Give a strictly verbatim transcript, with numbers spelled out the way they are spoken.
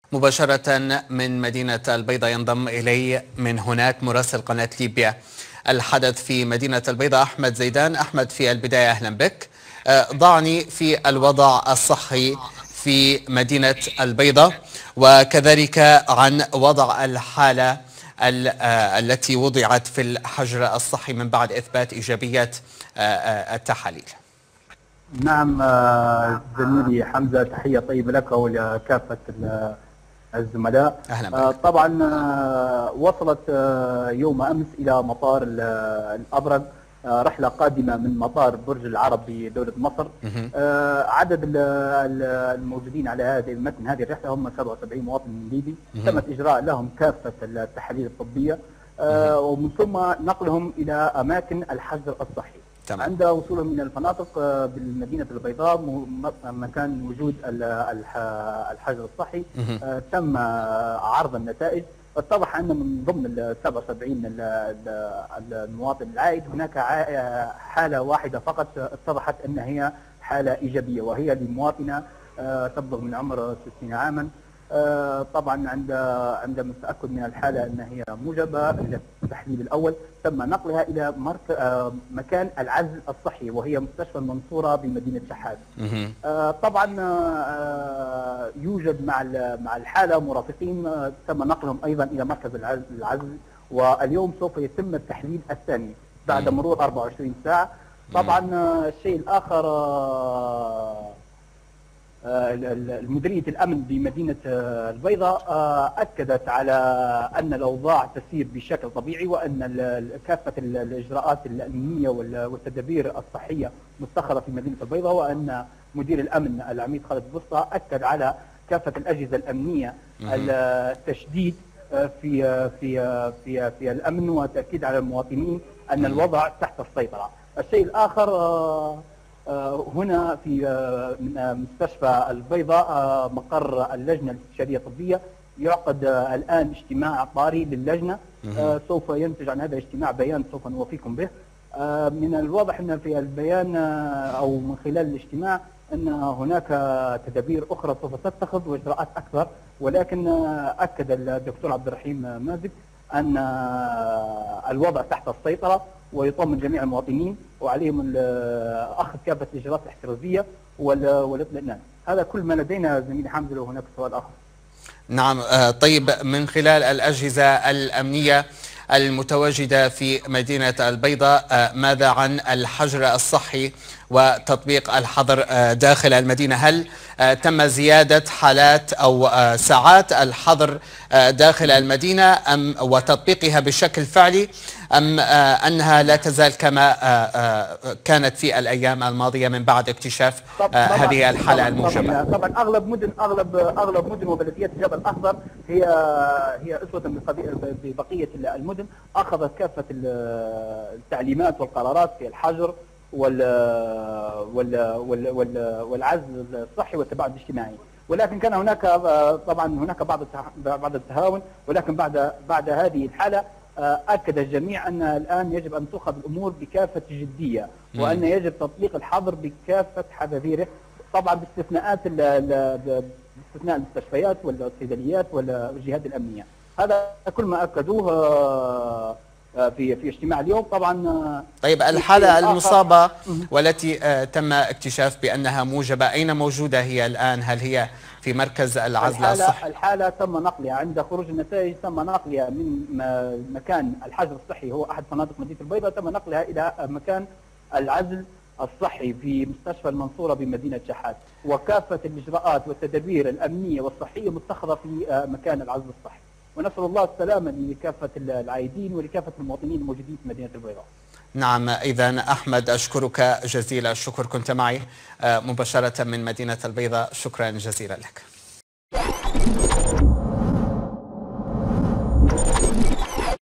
مباشرة من مدينة البيضاء ينضم إلي من هناك مراسل قناة ليبيا الحدث في مدينة البيضاء أحمد زيدان. أحمد، في البداية أهلا بك. ضعني في الوضع الصحي في مدينة البيضاء وكذلك عن وضع الحالة التي وضعت في الحجر الصحي من بعد إثبات إيجابية التحاليل. نعم زميلي حمزة، تحية طيبة لك ولكافة الزملاء. أهلا بك. طبعا وصلت يوم أمس إلى مطار الأبرق رحلة قادمة من مطار برج العرب بدولة مصر. عدد الموجودين على هذه متن هذه الرحلة هم سبعة وسبعين مواطن ليبي. تمت إجراء لهم كافة التحاليل الطبية ومن ثم نقلهم إلى أماكن الحجر الصحي. تمام. عند وصولهم من الفنادق بالمدينة البيضاء مكان وجود الحجر الصحي تم عرض النتائج. اتضح أن من ضمن ال سبعة وسبعين المواطن العائد هناك حالة واحدة فقط اتضحت أن هي حالة إيجابية، وهي لمواطنة تبلغ من عمر ستين عاما. طبعا عند عندما تأكد من الحالة أن هي موجبة للتحليل الأول تم نقلها إلى مكان العزل الصحي وهي مستشفى المنصورة بمدينة شحات. طبعا يوجد مع مع الحالة مرافقين تم نقلهم أيضا إلى مركز العزل، واليوم سوف يتم التحليل الثاني بعد مرور أربعة وعشرين ساعة. طبعا الشيء الآخر، مديرية الأمن بمدينة البيضاء أكدت على أن الأوضاع تسير بشكل طبيعي، وأن كافة الإجراءات الأمنية والتدابير الصحية متخذة في مدينة البيضاء، وأن مدير الأمن العميد خالد بسطة أكد على كافة الأجهزة الأمنية التشديد في في في في الأمن وتأكيد على المواطنين أن الوضع تحت السيطرة. الشيء الآخر، هنا في مستشفى البيضاء مقر اللجنة الاستشارية الطبية يعقد الآن اجتماع طارئ للجنة. سوف ينتج عن هذا الاجتماع بيان سوف نوافيكم به. من الواضح أن في البيان أو من خلال الاجتماع أن هناك تدابير أخرى سوف تتخذ وإجراءات أكثر، ولكن أكد الدكتور عبد الرحيم مازك أن الوضع تحت السيطرة ويطمن جميع المواطنين وعليهم أخذ كافة الإجراءات الاحترازية والاطمئنان. هذا كل ما لدينا زميلي حمزة، لو هناك سؤال آخر. نعم. طيب، من خلال الأجهزة الأمنية المتواجدة في مدينة البيضاء، ماذا عن الحجر الصحي وتطبيق الحظر داخل المدينة؟ هل تم زيادة حالات أو ساعات الحظر داخل المدينة أم وتطبيقها بشكل فعلي، أم أنها لا تزال كما كانت في الأيام الماضية من بعد اكتشاف هذه الحالة الموجبة؟ طبعا أغلب مدن أغلب أغلب مدن وبلديات جبل الأخضر هي هي أسوة ببقية المدن، أخذت كافة التعليمات والقرارات في الحجر وال وال وال والعزل الصحي والتباعد الاجتماعي. ولكن كان هناك طبعا هناك بعض بعض التهاون، ولكن بعد بعد هذه الحالة أكد الجميع أن الآن يجب أن تؤخذ الأمور بكافة جدية، وأن يجب تطبيق الحظر بكافة حذافيره، طبعا باستثناءات باستثناء المستشفيات والصيدليات والجهات الأمنية. هذا كل ما أكدوه في في اجتماع اليوم. طبعا طيب، الحالة المصابة والتي تم اكتشاف بأنها موجبة أين موجودة هي الآن؟ هل هي في مركز العزل الحالة الصحي؟ الحالة تم نقلها عند خروج النتائج، تم نقلها من مكان الحجر الصحي هو أحد فنادق مدينة البيضاء، تم نقلها إلى مكان العزل الصحي في مستشفى المنصورة بمدينة شحات، وكافة الإجراءات والتدابير الأمنية والصحية متخذة في مكان العزل الصحي. ونسأل الله السلامة لكافة العائدين ولكافة المواطنين الموجودين في مدينة البيضاء. نعم. إذا أحمد، أشكرك جزيل الشكر، كنت معي مباشرة من مدينة البيضاء. شكرا جزيلا لك.